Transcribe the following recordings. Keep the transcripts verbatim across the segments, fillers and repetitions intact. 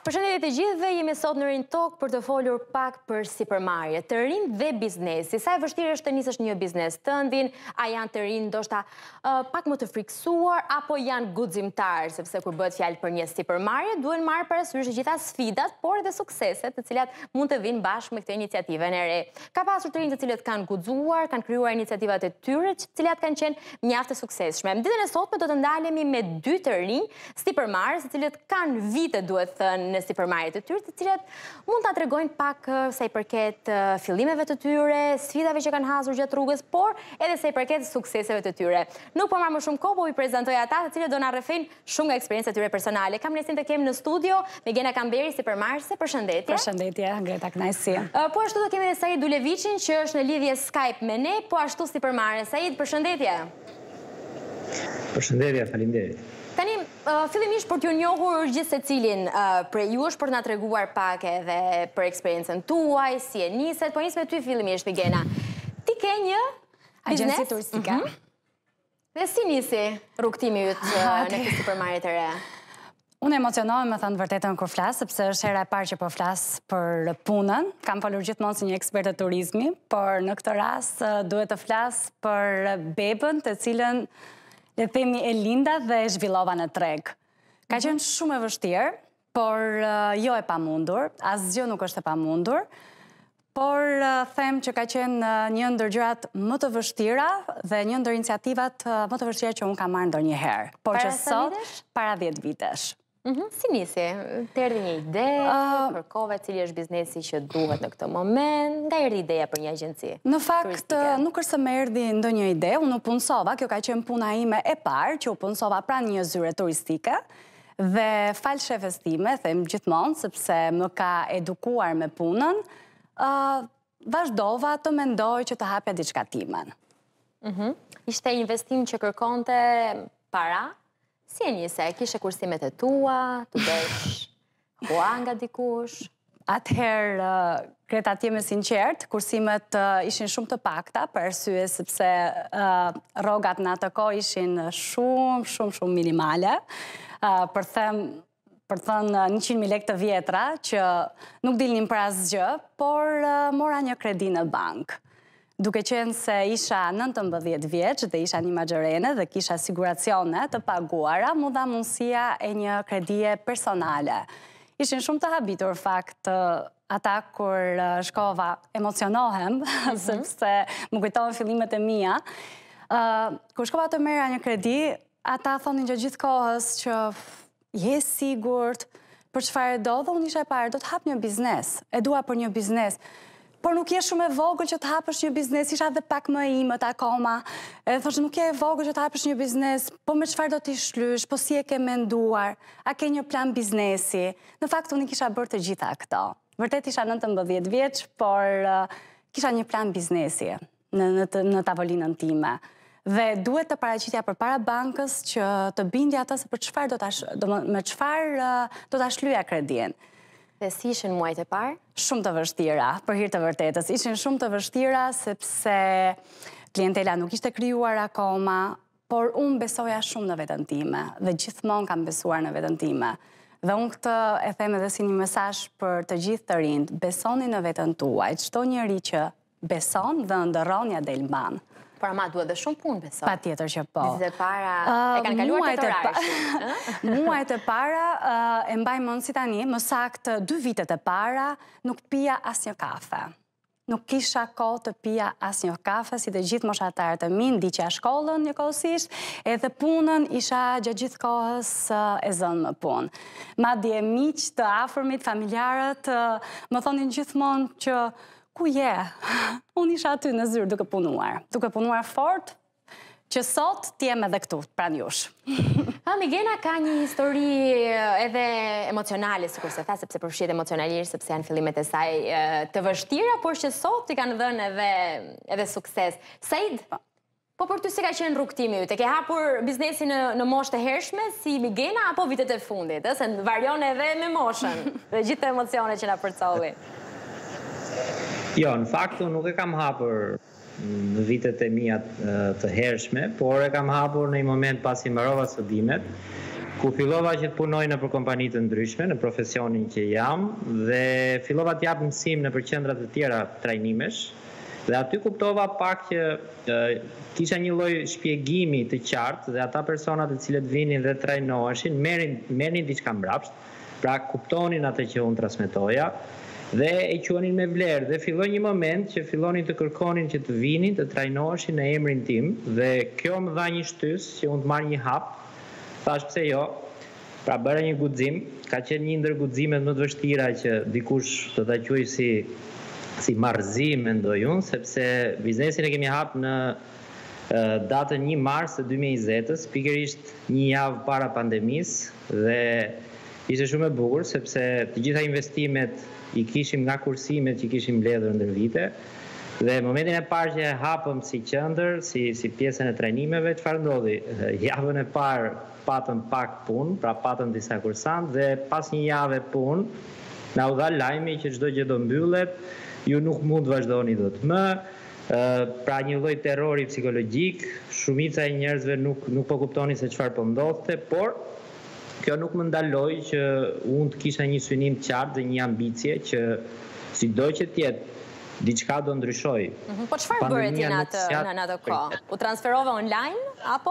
Përshëndetje të gjithëve, jemi sot në Rin Talk për të folur pak për sipërmarrje, të rinj dhe biznesi. Sa e vështirë është të nisësh një biznes tëndin, a janë të rinj ndoshta uh, pak më të friksuar apo janë guximtar, sepse kur bëhet fjalë për një sipërmarrje, duhen marrë parasysh gjitha sfidat, por edhe sukseset, të cilat mund të vinë bashkë me këtë iniciativën e re. Ka pasur të rinj të cilët kanë guxuar, kanë krijuar iniciativat e tyre, të cilat kanë qenë mjaft të suksesshme. Në ditën e sotme do të ndalemi me dy të rinj sipërmarrës, të cilët kanë vite, duhet thënë, në sipërmarrjet të tyre, të cilat mund ta tregojnë pak sa i përket fillimeve të tyre, sfidave që kanë hasur gjatë rrugës, por edhe sa i përket sukseseve të tyre. Nuk po marr më shumë kohë, po i prezantoj ata, të cilët do na rrëfejnë shumë nga eksperjencat e tyre personale. Kam kënaqësinë të kem në studio Migena Kamberi, sipërmarrëse. Përshëndetje. Përshëndetje, Greta, kënaqësi. Po ashtu do kemi edhe Said Duleviçin, që është në lidhje Skype me ne, po ashtu sipërmarrës. Said, përshëndetje. Përshëndetje, faleminderit. Tani, fillimisht për t'ju njohur gjithë secilin prej jush, për t'na treguar pak edhe për eksperiencën tuaj, si e niset, po nis me ty fillimisht, Migena. Ti ke një biznes? Agjenci turistike. Dhe si nisi rrugtimi yt në këtë sipërmarrje të re? Unë emocionohem, me thënë vërtetën kur flas, sepse është hera e parë që po flas për punën. Kam folur gjithmonë si një ekspert e turizmi, por në këtë rast duhet të flas për bebën, të cilën le themi e linda dhe e zhvillova në treg. Ka qenë shumë e vështirë, por uh, jo e pamundur, asgjë nuk është e pamundur, por uh, them që ka qenë uh, një ndër gjërat më të vështira dhe një ndër iniciativat uh, më të vështira që unë kam marrë ndonjëherë. Por para që sot, para dhjetë vitesh. Mm -hmm. Si nisi? Të erdhi një ide, uh, kërkove cili është biznesi që duhet në këtë moment, nga erdhi ideja për një agjenci? Në fakt, turistike? Nuk është se më erdhi ndonjë ide, unë u punësova, kjo ka qenë puna ime e parë, që u punësova pranë një zyre turistike, dhe fal shefes time, them gjithmonë, sepse më ka edukuar me punën, uh, vazhdova të mendoj që të hapja diçka timen. Mm -hmm. Ishte investim që kërkonte para? Si e njëse, kishe kursimet e tua, të desh hua nga dikush? Atëherë, Greta, t'jem e sinqert, kursimet uh, ishin shumë të pakta, për arsye sepse uh, rrogat në atë kohë ishin shumë, shumë, shumë minimale. Uh, për them, për thënë njëqind mijë lekë të vjetra, që nuk dilnin për asgjë, por uh, mora një kredi në bankë. Duke qenë se isha nëntëmbëdhjetë vjeç dhe isha një magjorene dhe kisha siguracione të paguara, mu dha mundësia e një kredie personale. Ishin shumë të habitur fakt ata kur shkova, emocionohem, mm -hmm. sepse më kujtohen fillimet e mia. Uh, kur shkova të merra një kredi, ata thonin gjatë gjithë kohës që je sigurt, për çfarë do, dhe unë isha e parë, do të hap një biznes, e dua për një biznes. Por nuk je shumë e vogël që të hapësh një biznes, isha dhe pak më imët akoma. E thoshtë, nuk je e vogël që të hapësh një biznes, po me çfarë do t'i shlysh, po si e ke menduar, a ke një plan biznesi. Në fakt, unë kisha bërë të gjitha këto. Vërtet isha nëntëmbëdhjetë vjeç, por uh, kisha një plan biznesi në, në, në tavolinën time. Dhe duhet të paraqitja përpara bankës që të bindja ata se për çfarë do ta do me çfarë uh, do ta shlyja kredin. Dhe si ishin muajt e parë? Shumë të vështira, për hir të vërtetës. Ishin shumë të vështira sepse klientela nuk ishte krijuar akoma, por unë besoja shumë në veten time dhe gjithmonë kam besuar në veten time. Dhe unë këtë e them edhe si një mesazh për të gjithë të rinjt, besoni në veten tuaj. Çdo njeri që beson dhe ndërron ja del mban. Por ama duhet dhe shumë punë, besoj. Pa tjetër që po. Vitet e para, e kanë kaluar të të orarëshin. Muajt e para, e mbaj mend si tani, më saktë dy vitet e para, nuk pija asnjë kafe. Nuk kisha kohë të pija asnjë kafe, si të gjithë moshatarët e mi, ndiqja shkollën njëkohësisht, edhe punën isha gjatë gjithë kohës e zënë më punë. Madje miq të afërmit, familjarët, më thonin gjithmonë që ku je? Unë isha aty në zyrë duke punuar. Duke punuar fort, që sot t'jem edhe këtu, pranë jush. Ha, Migena ka një histori edhe emocionale, sikur se tha, sepse përfshihet emocionalisht, sepse janë fillimet e saj të vështira, por që sot i kanë dhënë edhe, edhe sukses. Said, po për ty si ka qenë rrugtimi yt? E ke hapur biznesin në, në moshë të hershme, si Migena, apo vitet e fundit? Se varion edhe me moshën dhe gjithë të emocionet që na përcolli. Jo, në fakt unë nuk e kam hapur në vitet e mia të hershme, por e kam hapur në një moment pasi mbarova studimet ku fillova që të punoj në për kompani të ndryshme, në profesionin që jam, dhe fillova të jap mësim në për qendra të tjera trajnimesh, dhe aty kuptova pak që e, kisha një lloj shpjegimi të qartë dhe ata personat të cilët vinin dhe trajnoheshin, merrin merrnin diçka mbrapsht, pra kuptonin atë që unë transmetoja dhe e quanin me vlerë dhe filloi një moment që fillonin të kërkonin që të vinin, të trajnoheshin në emrin tim dhe kjo më dha një shtys që unë të marr një hap. Thash pse jo? Pra bëra një guxim, ka qenë një ndër guximet më të vështira që dikush do ta quajë si si marrëzi, mendoj unë, sepse biznesin e kemi hapë në uh, datën një mars të dy mijë e njëzet, pikërisht një javë para pandemisë dhe ishte shumë e bukur sepse të gjitha investimet i kishim nga kursimet që kishim mbledhur ndër vite dhe momentin e parë që hapëm si qendër, si si pjesën e trajnimeve, çfarë ndodhi? Javën e parë patëm pak punë, pra patëm disa kursant dhe pas një jave punë na u dha lajmi që çdo gjë do mbyllet, ju nuk mund të vazhdoni dot më, pra një lloj terrori psikologjik, shumica e njerëzve nuk nuk po kuptonin se çfarë po ndodhte, por kjo nuk më ndaloi që unë të kisha një synim të qartë dhe një ambicie që sido që të jetë diçka do ndryshoj. Mm-hmm. Po çfarë bëre ti në atë në atë kohë? U transferove online apo?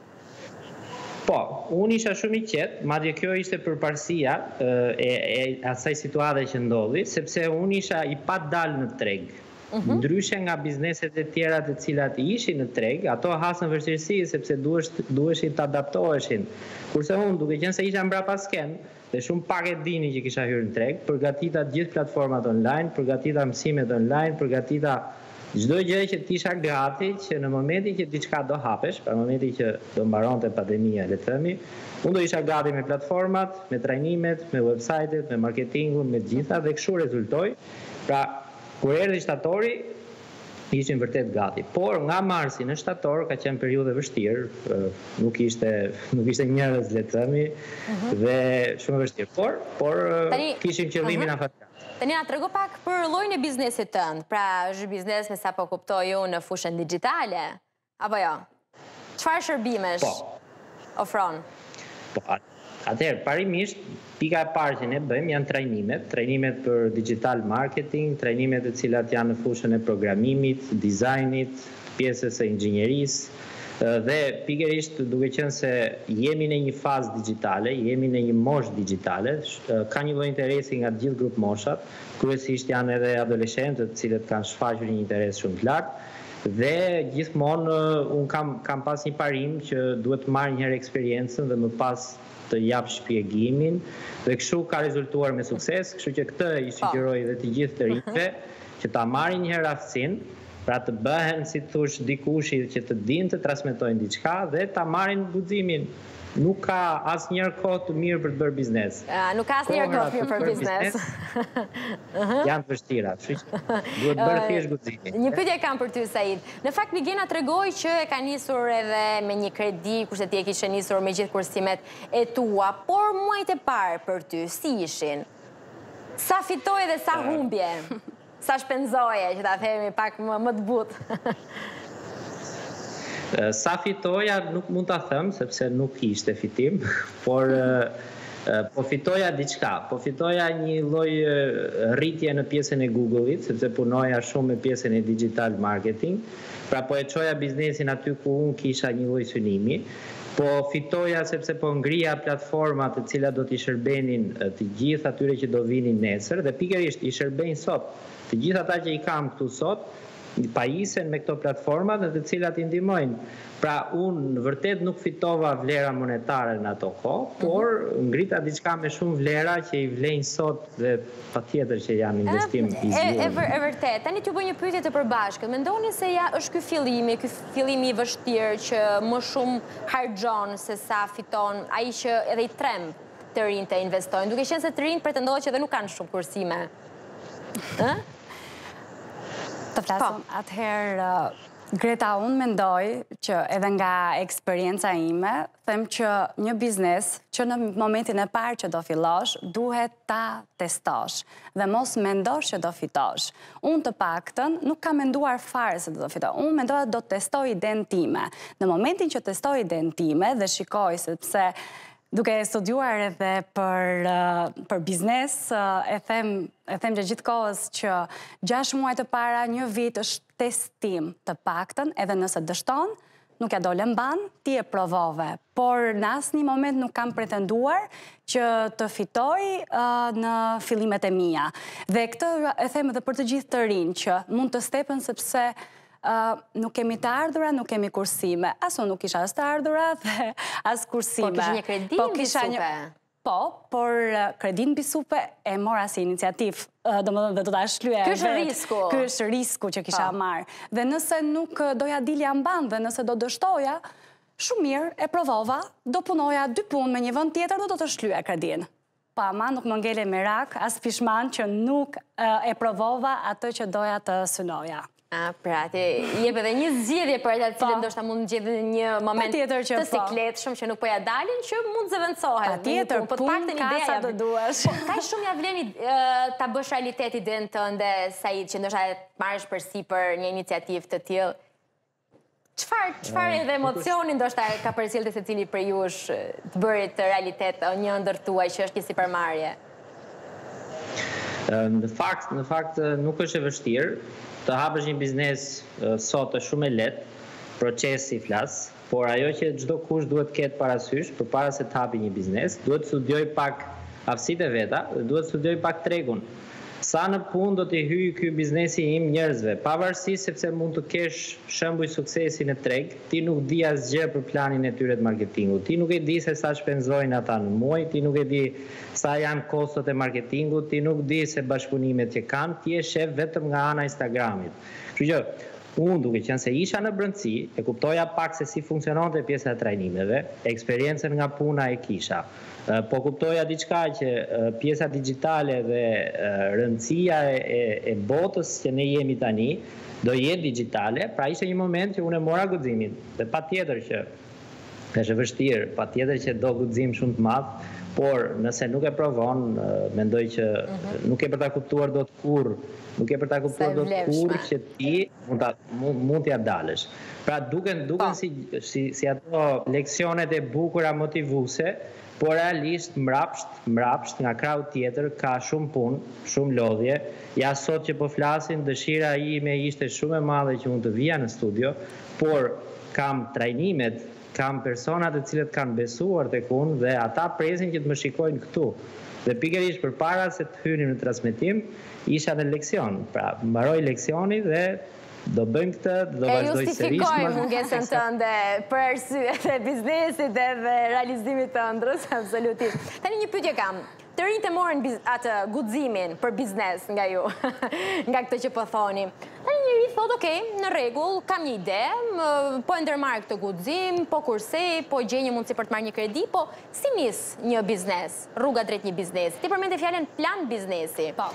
Po, unë isha shumë i qetë, madje kjo ishte përparësia e, e asaj situate që ndodhi, sepse unë isha i pa dalë në treg. Mm-hmm. Ndryshe nga bizneset e tjera të cilat ishin në treg, ato hasën vështirësi sepse duheshin të adaptoheshin. Kurse unë, duke qenë se isha mbrapa sken, dhe shumë pak e dini që kisha hyrë në treg, përgatita gjithë platformat online, përgatita mësimet online, përgatita çdo gjë që t'isha gati që në momentin që diçka do hapesh, pra në momentin që do mbaronte pandemia, le të themi, unë do isha gati me platformat, me trajnimet, me website-et, me marketingun, me gjitha dhe kështu rezultoi. Pra, kur erdhi shtatori, ishim vërtet gati. Por nga marsi në shtator ka qenë periudhë vështirë, nuk ishte nuk ishte njerëz, le të themi, uh-huh. dhe shumë vështirë. Por, por Tani, kishim qëllimin uh-huh. afatgjat. Tani na trego pak për llojin e biznesit tënd. Pra, është biznes me sapo kuptoj unë në fushën digjitale, apo jo? Çfarë shërbimesh po. ofron? Po, atëherë, parimisht, pika e parë që ne bëjmë janë trajnimet, trajnimet për digital marketing, trajnimet të cilat janë në fushën e programimit, dizajnit, pjesës së inxhinierisë, dhe pikërisht duke qenë se jemi në një fazë digjitale, jemi në një moshë digjitale, ka një lloj interesi nga të gjithë grup moshat, kryesisht janë edhe adoleshentët të cilët kanë shfaqur një interes shumë të lartë dhe gjithmonë un kam kam pas një parim që duhet të marr një herë eksperiencën dhe më pas të jap shpjegimin dhe kështu ka rezultuar me sukses, kështu që këtë i sugjeroj edhe të gjithë të rinjve që ta marrin një herë aftësinë, pra të bëhen, si thush, dikushi që të dinë të transmetojnë diçka dhe ta marrin guximin. Nuk ka asnjëherë kohë të mirë për të bërë biznes. A, nuk ka asnjëherë kohë të mirë për biznes. Janë të vështira, kështu që duhet bërë thjesht guximin. Një pyetje kam për ty, Said. Në fakt Migena tregoi që e ka nisur edhe me një kredi, kurse ti e kishe nisur me gjithë kursimet e tua, por muajt e parë për ty si ishin? Sa fitoi dhe sa humbje? Sa shpenzoje, që ta themi pak më, më të butë? Sa fitoja nuk mund ta them, sepse nuk ishte fitim, por po fitoja diçka, po fitoja një lloj rritje në pjesën e Google-it, sepse punoja shumë me pjesën e digital marketing, pra po e çoja biznesin aty ku unë kisha një lloj synimi, po fitoja sepse po ngrija platformat të cilat do t'i shërbenin të gjithë atyre që do vinin nesër dhe pikërisht i shërbejnë sot. Të gjithë ata që i kam këtu sot, pajisen me këto platformat dhe të cilat i ndihmojnë. Pra unë vërtet nuk fitova vlera monetare në ato kohë, por ngrita diçka me shumë vlera që i vlejnë sot dhe patjetër që janë investim i zgjuar. E, e, e vërtet, tani t'ju bëj një pyetje të përbashkët. Mendoni se ja është ky fillimi, ky fillimi i vështirë që më shumë harxhon se sa fiton ai që edhe i tremb të rinj të investojnë, duke qenë se të rinj pretendohet që edhe nuk kanë shumë kursime. Ë? Të flasëm, atëherë, Greta, unë mendoj që edhe nga eksperienca ime, them që një biznes që në momentin e parë që do fillosh, duhet ta testosh dhe mos mendosh që do fitosh. Unë të paktën nuk kam menduar fare se do fitosh. Unë mendoj do testoj idenë time. Në momentin që testoj idenë time dhe shikoj sepse Duke studiuar edhe për, për biznes, e them, e them që gjithë kohës që gjashtë muaj të para një vit është testim të paktën, edhe nëse dështon, nuk ja dole mban, ti e provove. Por në asnjë moment nuk kam pretenduar që të fitoj uh, në fillimet e mia. Dhe këtë e them edhe për të gjithë të rinj që mund të stepen sepse Uh, nuk kemi të ardhura, nuk kemi kursime. As unë nuk isha as të ardhura dhe as kursime. Po kisha një kredin po, bisupe? Një... Po, por uh, kredin bisupe e mora si iniciativ, uh, do më dhe do të ashlyë. Ky është risku. Ky është risku që kisha po. marrë. Dhe nëse nuk doja dilja mban dhe nëse do dështoja, shumë mirë e provova, do punoja dy punë me një vend tjetër, do do të shlyja kredin. Pa ma nuk më ngele merak, as pishman që nuk uh, e provova atë që doja të synoja. A, pra, ti jep edhe një zgjedhje për atë cilën ndoshta mund të gjejë një moment të sikletshëm që nuk po ja dalin, që mund zëvendësohet. Patjetër, po të paktën ideja të duash. Ka shumë ja vlen ta bësh realitet idenë tënde, Said, që ndoshta marrësh përsipër një iniciativë të tillë. Çfarë, çfarë edhe emocioni ndoshta ka përcjellë secili për jush të bërit realitet një ëndër tuaj që është një sipërmarrje? Në fakt, në fakt nuk është e vështirë. Të hapësh një biznes sot është shumë e lehtë, procesi flas, por ajo që çdo kush duhet të ketë parasysh përpara se të hapi një biznes, duhet të studioj pak aftësitë e veta dhe duhet të studioj pak tregun. Sa në punë do t'i hyjë ky biznesi im njerëzve, pavarësisht sepse mund të kesh shembuj suksesi në treg, ti nuk di asgjë për planin e tyre të marketingut. Ti nuk e di se sa shpenzojnë ata në muaj, ti nuk e di sa janë kostot e marketingut, ti nuk di se bashkëpunimet që kanë, ti je shef vetëm nga ana Instagramit. Kështu që unë duke qenë se isha në brendësi, e kuptoja pak se si funksiononte pjesa e trajnimeve, eksperiencën nga puna e kisha. Po kuptoja diçka që pjesa digjitale dhe rëndësia e, e botës që ne jemi tani do jetë digjitale, pra ishte një moment që unë e mora guximin. Dhe patjetër që është vështirë, patjetër që do guxim shumë të madh, por nëse nuk e provon, mendoj që nuk e për ta kuptuar dot kurrë, nuk e për ta kuptuar dot kurrë që ti mund ta mund, mund t'ja dalësh. Pra duken duken si, si si ato leksionet e bukura motivuese, por realisht mrapsht, mrapsht nga krau tjetër ka shumë punë, shumë lodhje. Ja sot që po flasim, dëshira ime ishte shumë e madhe që unë të vija në studio, por kam trajnimet, kam personat e cilët kanë besuar tek unë dhe ata presin që të më shikojnë këtu. Dhe pikërisht përpara se të hynim në transmetim, isha në leksion. Pra, mbaroj leksioni dhe do bëjmë këtë, do vazhdoj sërish. E justifikoj mungesën tënde për arsyet e biznesit dhe realizimit të ëndrës, absolutisht. Tani një pyetje kam. Të rinjtë e morën atë guximin për biznes nga ju, nga këtë që po thoni. Tani njëri thotë, okej, në rregull, kam një ide, po e ndërmarr këtë guxim, po kursej, po gjej një mundësi për të marrë një kredi, po si nis një biznes, rruga drejt një biznesi? Ti përmendë fjalën plan biznesi. Po.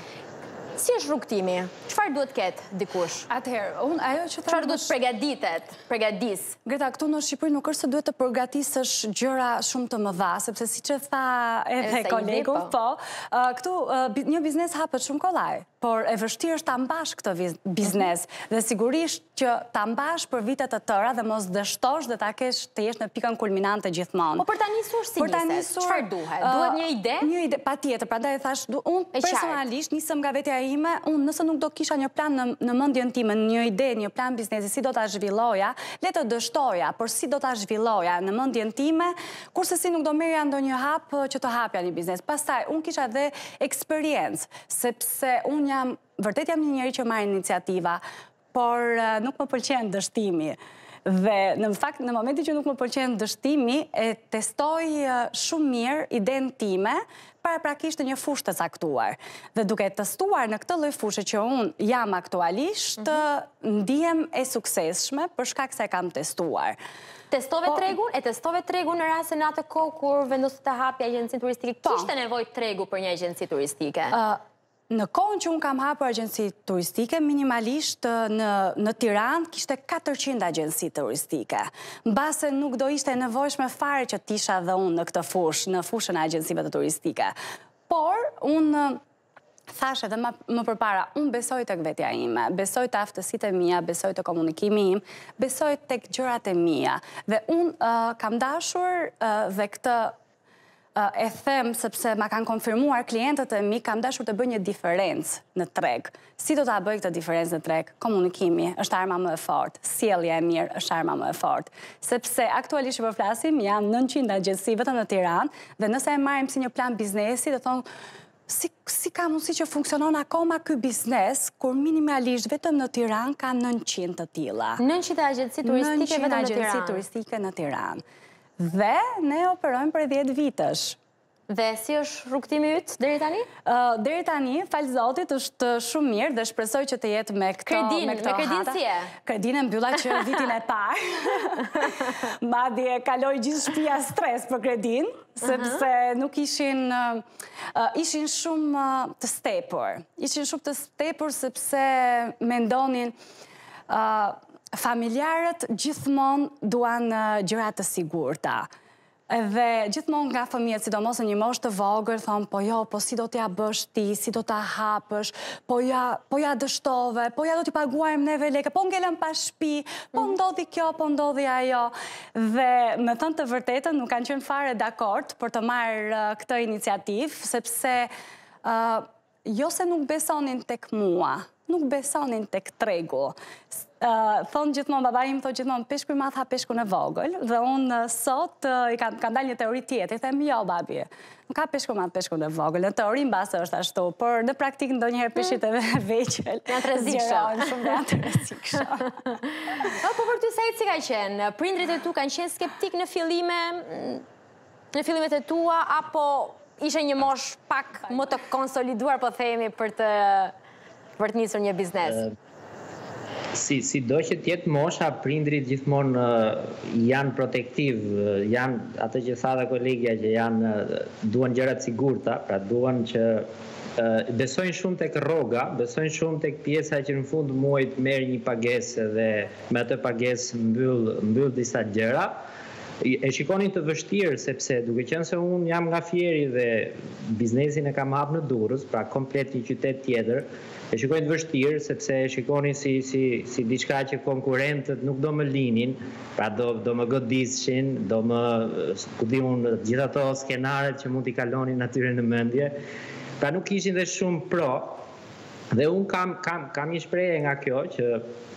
Si është rrugtimi? Çfarë duhet ketë dikush? Atëherë, unë ajo që çfarë duhet përgatitet, përgatis? Greta, këtu në Shqipëri nuk është se duhet të përgatisësh gjëra shumë të mëdha, sepse siç e tha edhe kolegu, po, këtu një biznes hapet shumë kollaj, por e vështirë është ta mbash këtë biznes dhe sigurisht që ta mbash për vite të tëra dhe mos dështosh dhe ta kesh të jesh në pikën kulminante gjithmonë. Po për ta nisur si niset? Çfarë duhet? Duhet një ide? Një ide, patjetër, prandaj thash, unë personalisht nisem nga vetja ime, unë nëse nuk do kisha një plan në, në mendjen time, një ide, një plan biznesi, si do ta zhvilloja, le të dështoja, por si do ta zhvilloja në mendjen time, kurse si nuk do merrja ndonjë hap që të hapja një biznes. Pastaj unë kisha edhe eksperiencë, sepse unë jam vërtet jam një njeri që marr iniciativa, por nuk më pëlqen dështimi. Dhe në fakt në momentin që nuk më pëlqen dështimi, e testoj shumë mirë idenë time paraprakisht në një fushë të caktuar. Dhe duke testuar në këtë lloj fushë që unë jam aktualisht, ndihem e suksesshme për shkak se e kam testuar. Testove tregun? E testove tregun në rastin atë kohë kur vendosi të hapja agjencinë turistike? Kishte nevojë tregu për një agjenci turistike? Në kohën që unë kam hapur agjenci turistike, minimalisht në, në Tiranë kishte katërqind agjenci turistike. Mbase nuk do ishte nevojshme fare që t'isha dhe unë në këtë fushë, në fushën e agjencive të turistike. Por, unë thash edhe më, më përpara, unë besoj tek vetja ime, besoj të aftësitë e mia, besoj të komunikimi im, besoj tek gjërat e mia. Dhe unë uh, kam dashur uh, dhe këtë e them sepse ma kanë konfirmuar klientët e mi, kam dashur të bëj një diferencë në treg. Si do ta bëj këtë diferencë në treg? Komunikimi është arma më e fortë, sjellja e mirë është arma më e fortë. Sepse aktualisht që po flasim, janë nëntqind agjenci vetëm në Tiranë, dhe nëse e marrim si një plan biznesi, do thonë Si, si ka mundësi që funksionon akoma ky biznes, kur minimalisht vetëm në Tiranë ka nëntqind të tilla. nëntqind agjenci turistike vetëm në Tiranë. nëntqind agjenci turistike në Tiranë. Dhe ne operojmë për dhjetë vitesh. Dhe si është rrugtimi yt deri tani? Uh, deri tani, fal Zotit, është shumë mirë dhe shpresoj që të jetë me këto Kredin, me këto me kredin hata. si e? Kredin e mbylla që vitin e parë. Madje kaloj gjithë shtëpia stres për kredin, sepse nuk ishin uh, uh, ishin shumë uh, të stepur. Ishin shumë të stepur sepse mendonin uh, familjarët gjithmonë duan uh, gjëra të sigurta. Edhe gjithmonë nga fëmijët, sidomos në një moshë të vogël, thonë, po jo, po si do t'ja bësh ti, si do t'a hapësh, po ja, po ja dështove, po ja do t'i paguajmë neve leke, po ngelëm pa shtëpi, po ndodhi kjo, po ndodhi ajo. Dhe me thënë të vërtetën, nuk kanë qenë fare dakord për të marrë uh, këtë iniciativë, sepse uh, jo se nuk besonin tek mua, nuk besonin tek tregu. Uh, thonë gjithmonë, baba im thonë gjithmonë, peshku i madh ha peshku në vogël, dhe unë uh, sot uh, i kam, kam dalë një teori tjetër, i them, jo, babi, nuk ka peshku madh peshku në vogël, në teori në base është ashtu, por në praktik ndonjëherë peshqit e veqel. Janë të rrezikshëm. Shumë janë të rrezikshëm. Po, po për ty Sait si ka qenë? Prindrit e tu kanë qenë skeptik në fillime, në fillimet e tua, apo ishe një mosh pak më të konsoliduar, po themi, për të, për të nisur një biznes? Uh... Si, si do që tjetë mosha, prindrit gjithmonë uh, janë protektiv, uh, janë atë që tha dhe kolegja që janë uh, duan gjërat sigurta, pra duan që uh, besojnë shumë tek rroga, besojnë shumë tek pjesa që në fund muajit merr një pagesë dhe me atë pagesë mbyll mbyll disa gjëra. E shikonin të vështirë, sepse duke qenë se unë jam nga Fieri dhe biznesin e kam hapë në Durrës, pra komplet një qytet tjetër, e shikonin të vështirë, sepse e shikonin si, si, si diçka që konkurentët nuk do më linin, pra do, do më godishin, do më, ku di unë, gjitha ato skenaret që mund t'i kalonin atyre në mendje, pra nuk ishin dhe shumë pro, dhe unë kam, kam, kam një shprehje nga kjo, që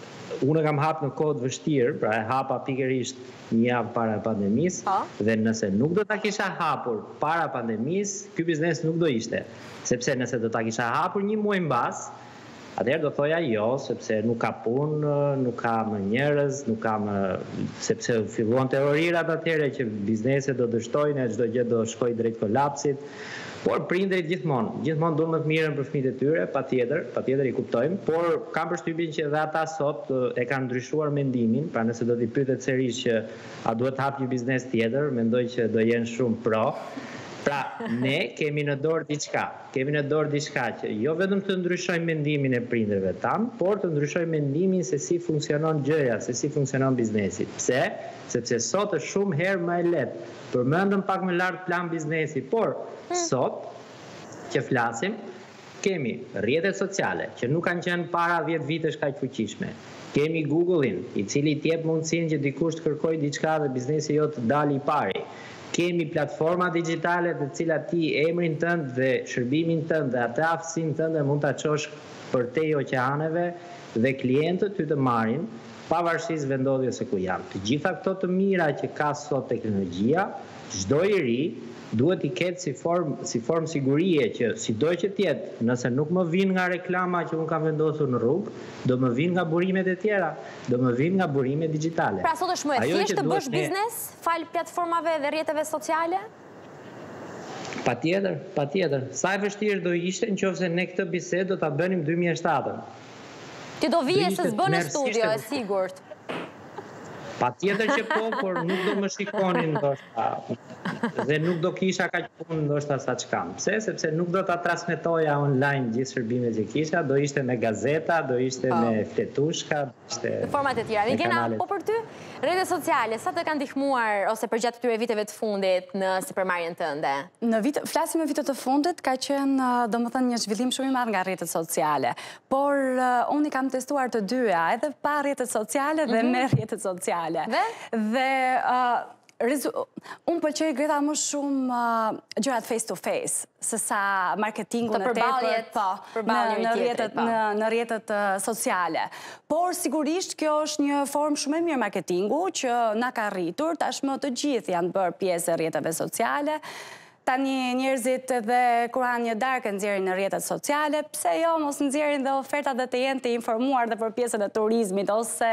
unë kam hapë në kohë të vështirë, pra e hapa pikërisht një javë para pandemisë, dhe nëse nuk do ta kisha hapur para pandemisë, ky biznes nuk do ishte. Sepse nëse do ta kisha hapur një muaj mbas, atëherë do thoja jo, sepse nuk ka punë, nuk ka më njerëz, nuk ka më, sepse filluan terrorirat atëherë që bizneset do dështojnë, çdo gjë do shkojë drejt kolapsit. Por prindërit gjithmonë, gjithmonë duan më të mirën për fëmijët e tyre, patjetër, patjetër i kuptojmë, por kam përshtypjen që edhe ata sot e kanë ndryshuar mendimin, pra nëse do t'i pyetet sërish që a duhet të hap një biznes tjetër, mendoj që do jenë shumë pro. Pra, ne kemi në dorë diçka, kemi në dorë diçka që jo vetëm të ndryshojmë mendimin e prindërve tan, por të ndryshojmë mendimin se si funksionon gjëja, se si funksionon biznesi. Pse? Sepse sot është shumë herë më e lehtë. Përmendëm pak më lart plan biznesi, por sot që flasim, kemi rrjetet sociale që nuk kanë qenë para dhjetë vitesh kaq fuqishme. Kemi Google-in, i cili të jep mundësinë që dikush të kërkojë diçka dhe biznesi jot të dalë i pari. Kemi platforma digjitale të cilat ti emrin tënd dhe shërbimin tënd dhe atë aftësinë tënde mund ta çosh për te oqeaneve dhe klientët ty të marrin pavarësisht vendodhjes se ku janë. Të gjitha këto të mira që ka sot teknologjia, çdo i ri duhet i ketë si formë si form sigurie që sido që tjetë, nëse nuk më vin nga reklama që unë kam vendosur në rrugë, do më vin nga burimet e tjera, do më vin nga burimet digjitale. Pra sot është më e thjeshtë të bësh biznes fal platformave dhe rrjeteve sociale? Patjetër, patjetër. Sa e vështirë do ishte nëse ne këtë bisedë do ta bënim dy mijë e shtatën. Ti do vije se s'bën në studio, e sigurt. Patjetër që po, por nuk do më shikonin ndoshta. Dhe nuk do kisha kaq punë ndoshta sa ç'kam. Pse? Sepse nuk do ta transmetoja online gjithë shërbimet që kisha, do ishte me gazeta, do ishte oh. me fletushka, do ishte në format e tjera. Nikena, po për ty, rrjetet sociale, sa të kanë ndihmuar ose përgjatë këtyre viteve të fundit në sipërmarrjen tënde? Në vit, flasim në vitet të fundit, ka qenë domethënë një zhvillim shumë i madh nga rrjetet sociale. Por uh, unë i kam testuar të dyja, edhe pa rrjetet sociale dhe mm -hmm. me rrjetet sociale. Dhe? Dhe uh, Unë pëlqej Greta më shumë gjërat face to face, se sa marketingu në tepër në rrjetet sociale. Por sigurisht kjo është një formë shumë e mirë marketingu që na ka rritur, tashmë të gjithë janë bërë pjesë e rrjeteve sociale. Tani njerëzit edhe kur hanë një darkë nxjerrin në rrjetet sociale, pse jo mos nxjerrin dhe ofertat dhe të jenë të informuar dhe për pjesën e turizmit ose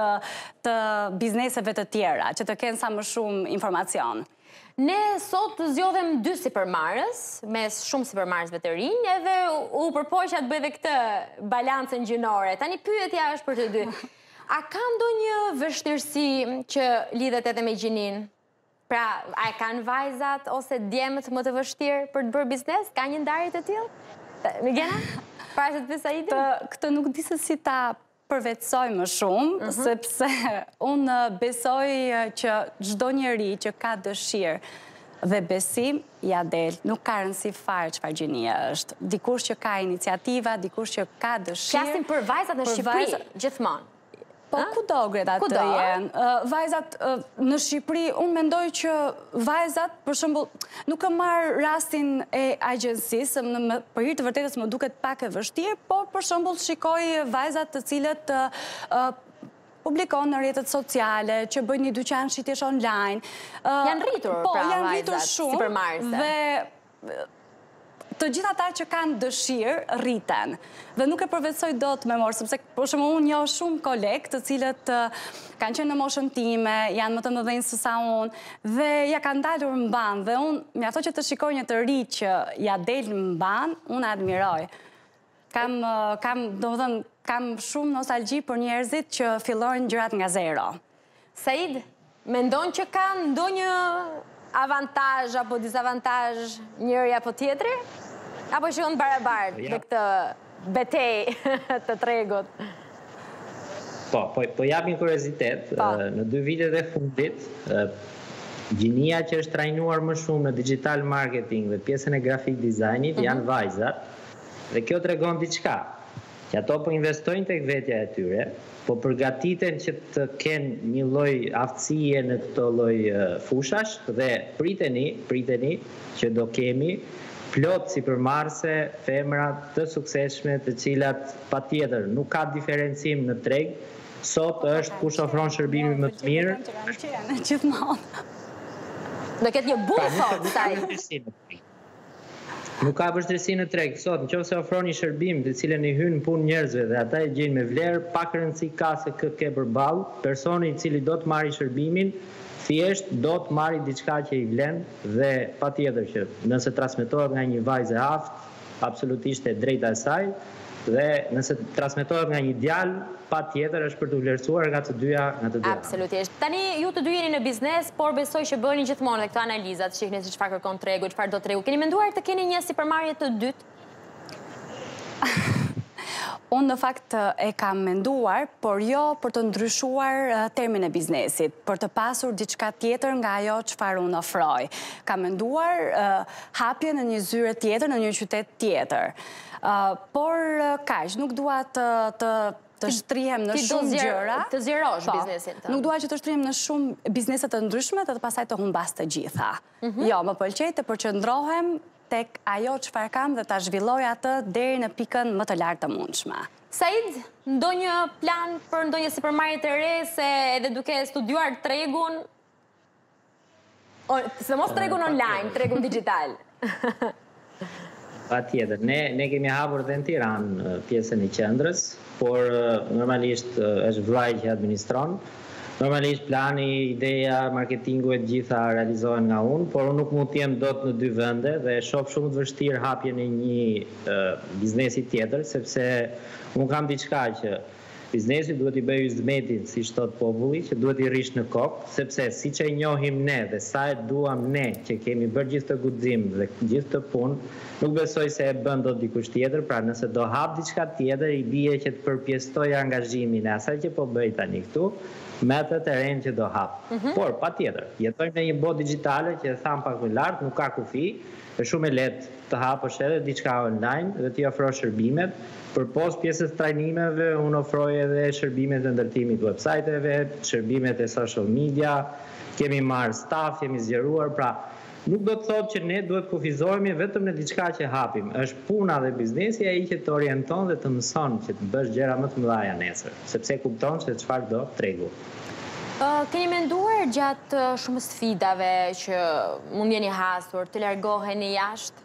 të bizneseve të tjera, që të kenë sa më shumë informacion. Ne sot zgjodhem dy sipërmarrës, mes shumë sipërmarrësve të rinj, edhe u përpoqja të bëj edhe këtë balancën gjinore. Tani pyetja është për të dy. A ka ndonjë vështirësi që lidhet edhe me gjininë? Pra, a e kanë vajzat ose djemët më të vështirë për të bërë biznes? Ka një ndarje të tillë? Migena? Para se të pyes Aidin? Këtë nuk di se si ta përvetsoj më shumë, sepse unë besoj që çdo njeri që ka dëshirë dhe besim, ja del, nuk ka rëndësi fare çfarë gjinie është. Dikush që ka iniciativa, dikush që ka dëshirë. Flasim për vajzat në Shqipëri, gjithmonë. Po, kudo Greta të jenë. Vajzat në Shqipëri, unë mendoj që vajzat, për shembull, nuk kam marrë rastin e agjensisë, për hir të vërtetës më duket pak e vështirë, por për shembull shikoj vajzat të cilët publikon në rrjetet sociale, që bëjnë një dyqan shitjesh online. Janë rritur pra vajzat, sipërmarrëse. Dhe të gjithë ata që kanë dëshirë rriten. Dhe nuk e përvetsoj dot me morë, sepse për shembull unë njoh shumë kolegë të cilët kanë qenë në moshën time, janë më të mëdhenj se sa unë, dhe ja kanë dalur mban, dhe unë mjafton që të shikoj një të ri që ja del mban, unë admiroj. Kam kam domethënë kam shumë nostalgji për njerëzit që fillojnë gjërat nga zero. Said, mendon që ka ndonjë avantazh apo dizavantazh njëri apo tjetri? Apo shikon barabartë në këtë betejë të tregut? Po, po jap një kuriozitet. Në dy vitet e fundit, gjinia që është trajnuar më shumë në digital marketing dhe pjesën e graphic designit janë vajzat, dhe kjo tregon diçka, që ato po investojnë tek vetja e tyre, po përgatiten që të kenë një lloj aftësie në këto lloj fushash, dhe priteni, priteni që do kemi plot sipërmarrëse, femra të suksesshme, të cilat patjetër nuk ka diferencim në treg. Sot është kush ofron shërbimin më të mirë. Gjithmonë. Do ketë një bull sot, Said. Nuk ka vështirësi në treg. Sot, nëse ofron një shërbim të cilën i hyn punë njerëzve dhe ata e gjejnë me vlerë, pak rëndësi ka se kë ke përballë, personi i cili do të marrë shërbimin thjesht do të marrë diçka që i vlen, dhe patjetër që nëse transmetohet nga një vajzë e aftë, absolutisht e drejta e saj, dhe nëse transmetohet nga një djalë, patjetër është për të vlerësuar nga të dyja, nga të dyja. Absolutisht. Tani ju të dy jeni në biznes, por besoj që bëni gjithmonë këto analizat, shihni se çfarë kërkon tregu, çfarë do tregu. Keni menduar të keni një sipërmarrje të dytë? Unë në fakt e kam menduar, por jo për të ndryshuar termin e biznesit, për të pasur diçka tjetër nga ajo çfarë unë ofroj. Kam menduar hapje në një zyre tjetër, në një qytet tjetër. Por kaq, nuk dua të të shtrihem në shumë gjëra. Të zjerosh biznesin të. Nuk dua që të shtrihem në shumë bizneset të ndryshme dhe të pastaj të humbas të gjitha. Jo, më pëlqej të përqendrohem tek ajo çfarë kam dhe ta zhvilloj atë deri në pikën më të lartë të mundshme. Said, ndonjë plan për ndonjë sipërmarrje të re, se edhe duke studiuar tregun, sidomos tregun online, tregun digital? Patjetër, ne ne kemi hapur edhe në Tiranë pjesën e qendrës, por normalisht është vllai që administron. Normalisht plani, ideja, marketingu e gjitha realizohen nga unë, por unë nuk mund të jem dot në dy vende dhe shoh shumë të vështirë hapjen e një uh, biznesi tjetër, sepse unë kam diçka që biznesi duhet i bëj hizmetin, si thot populli, që duhet i rish në kokë, sepse siç e njohim ne dhe sa e duam ne që kemi bërë gjithë të guxim dhe gjithë të punë, nuk besoj se e bën dot dikush tjetër, pra nëse do hap diçka tjetër, i bie që të përpjestoj angazhimin e asaj që po bëj tani këtu, me atë terren që do hap. Mm-hmm. Por, patjetër, jetojmë në një botë digjitale që e tham pak më lart, nuk ka kufi, është shumë e lehtë të hapësh edhe diçka online dhe t'i ofrosh shërbimet. Përpos pjesës trajnimeve, unë ofroj edhe shërbimet e ndërtimit websajteve, shërbimet e social media, kemi marrë staf, jemi zgjeruar, pra nuk do të thotë që ne duhet kufizohemi vetëm në diçka që hapim. Është puna dhe biznesi ai që të orienton dhe të mëson që të bësh gjëra më të mëdha nesër, sepse kupton se çfarë do tregu. Uh, keni menduar gjatë shumë sfidave që mund jeni hasur, të largoheni jashtë?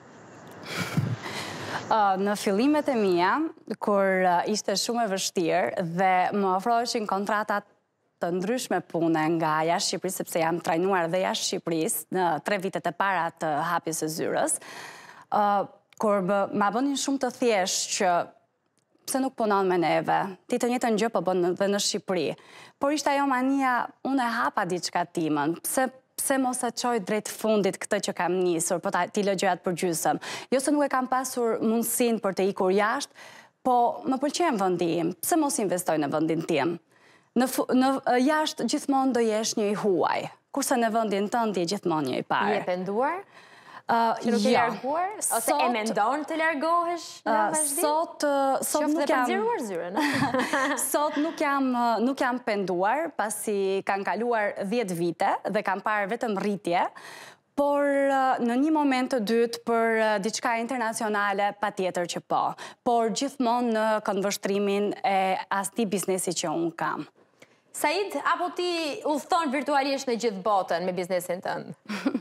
Uh, në fillimet e mia, kur uh, ishte shumë e vështirë dhe më ofroheshin kontratat të ndryshme pune nga jashtë Shqipërisë, sepse jam trajnuar dhe jashtë Shqipërisë në tre vitet e para të hapjes së zyrës, uh, kur ma bënin shumë të thjeshtë që pse nuk punon me neve, ti të njëjtën gjë po bën dhe në Shqipëri. Por ishte ajo mania, unë e hapa diçka timën, pse pse mos e çoj drejt fundit këtë që kam nisur, po ta ti lë gjërat për gjysmë. Jo se nuk e kam pasur mundësinë për të ikur jashtë, po më pëlqen vendi im. Pse mos investoj në vendin tim? Në, në jashtë gjithmonë do jesh një i huaj, kurse në vendin tënd je gjithmonë një i parë. Je penduar? Uh, që nuk e ja. larguar? Ose sot, e mendon të largohesh në uh, vazhdim? Sot, uh, sot Qoftë nuk dhe jam... përziruar zyren. Sot nuk jam, nuk jam penduar, pasi kanë kaluar dhjetë vite dhe kam parë vetëm rritje, por në një moment të dytë për diçka internacionale pa tjetër që po, por gjithmonë në këndvështrimin e asti biznesi që unë kam. Said, apo ti udhton virtualisht në gjithë botën me biznesin tënd?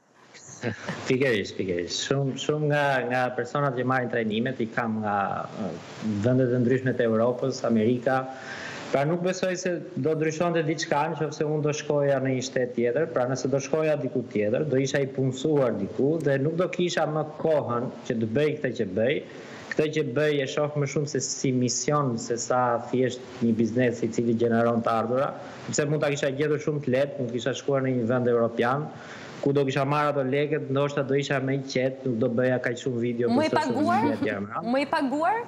Pikërisht, pikërisht. Shumë shumë nga nga personat që marrin trajnimet i kam nga vendet e ndryshme të Europës, Amerika. Pra nuk besoj se do ndryshonte diçka nëse unë do shkoja në një shtet tjetër, pra nëse do shkoja diku tjetër, do isha i punësuar diku dhe nuk do kisha më kohën që të bëj këtë që bëj. Këtë që bëj e shoh më shumë se si mision se sa thjesht një biznes i cili gjeneron të ardhura, sepse mund ta kisha gjetur shumë të lehtë, mund kisha shkuar në një vend evropian, ku do kisha marrë ato lekët, ndoshta do isha më i qetë, nuk do bëja kaq shumë video për social media. Më i paguar?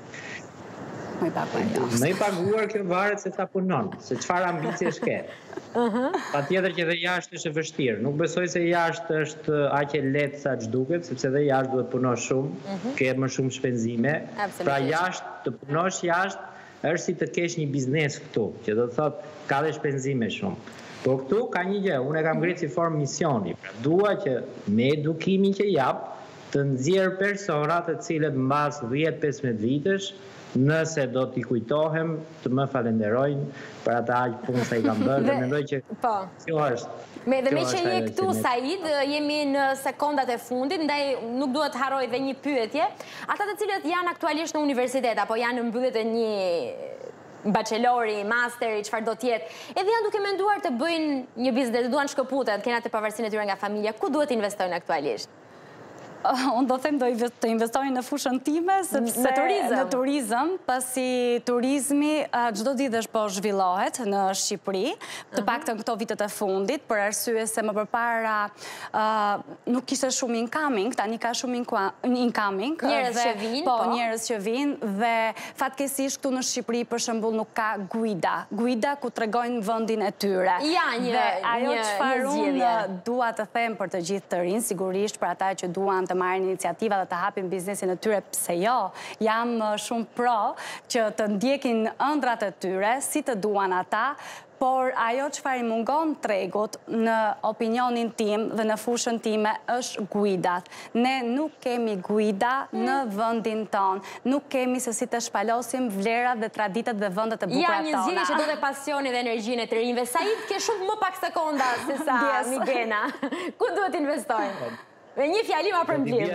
Më i paguar, jo. Më i paguar kjo varet se sa punon, se çfarë ambiciesh ke. Patjetër që dhe jashtë është e vështirë. Nuk besoj se jashtë është aq e lehtë sa ç'duket, sepse dhe jashtë duhet punosh shumë, ke më shumë shpenzime. Pra jashtë të punosh jashtë është si të kesh një biznes këtu, që do të thotë ka dhe shpenzime shumë. Por këtu ka një gjë, unë e kam ngritur si formë misioni. Pra dua që me edukimin që jap të nxjerr persona të cilët mbas dhjetë pesëmbëdhjetë vitesh, nëse do t'i kujtohem, të më falenderojnë për ata aq punë sa i kam bërë dhe mendoj që po. Kjo është. Me dhe me që je këtu, Said, jemi në sekondat e fundit, ndaj nuk duhet harroj dhe një pyetje. Ata të cilët janë aktualisht në universitet apo janë në mbyllje të një bachelori, masteri, çfarë do të jetë, edhe janë duke menduar të bëjnë një biznes, duan shkëputet, kena të pavarësinë e tyre nga familja, ku duhet investojnë aktualisht? Unë do them do të investojnë në fushën time, sepse në turizëm, në turizëm, pasi turizmi çdo ditë është po zhvillohet në Shqipëri, të paktën këto vitet e fundit, për arsye se më përpara nuk kishte shumë incoming, tani ka shumë incoming. Njerëz që vinë, po, njerëz që vinë dhe fatkeqësisht këtu në Shqipëri për shembull nuk ka guida, guida ku tregojnë vendin e tyre. Ja, një ajo çfarë unë dua të them për të gjithë të rinë, sigurisht për ata që duan të marrin iniciativa dhe të hapin biznesin e tyre, pse jo, jam shumë pro që të ndjekin ëndrat e tyre, si të duan ata, por ajo çfarë i mungon tregut në opinionin tim dhe në fushën time është guidat. Ne nuk kemi guida në vendin ton, nuk kemi se si të shpalosim vlerat dhe traditat dhe vendet e bukura tona. Ja, një zgjidhje që do të pasioni dhe energjinë e të rinjve. Said, ke shumë më pak sekonda se sa Migena. Ku duhet investojnë? Me një fjali ma përmblim.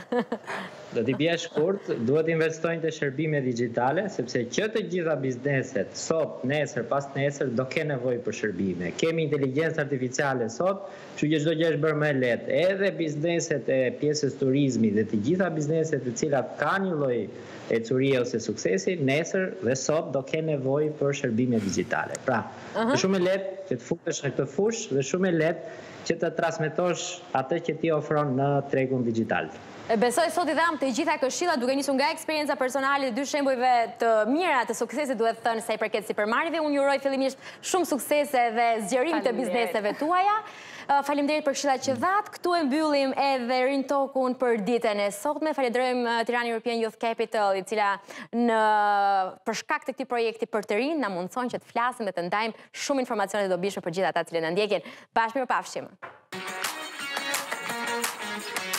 Do t'i bje shkurt, duhet investojnë të shërbime digitale, sepse që të gjitha bizneset, sot, nesër, pas nesër, do ke nevojë për shërbime. Kemi inteligencë artificiale sot, që që çdo gjë është bërë më lehtë. Edhe bizneset e pjesës turizmi dhe të gjitha bizneset të cilat kanë një lloj ecurie ose suksesi, nesër dhe sot do ke nevojë për shërbime digitale. Pra, është shumë e lehtë që të futesh në këtë fushë dhe shumë e lehtë që të transmetosh atë që ti ofron në tregun digital. Besoj sot i dham të gjitha këshilla duke nisur nga eksperienca personale, dy shembujve të mira të suksesit, duhet thënë sa i përket Supermarketve. Unë ju uroj fillimisht shumë suksese dhe zgjerim të bizneseve tuaja. Faleminderit për këshillat që dhat. Këtu e mbyllim edhe Rin Talkun për ditën e sotme. Falenderojmë Tirana European Youth Capital, i cila në për shkak të këtij projekti për të rinë na mundson që të flasim dhe të ndajmë shumë informacione të dobishme për gjithë ata që na ndjekin. Bashkë mirupafshim.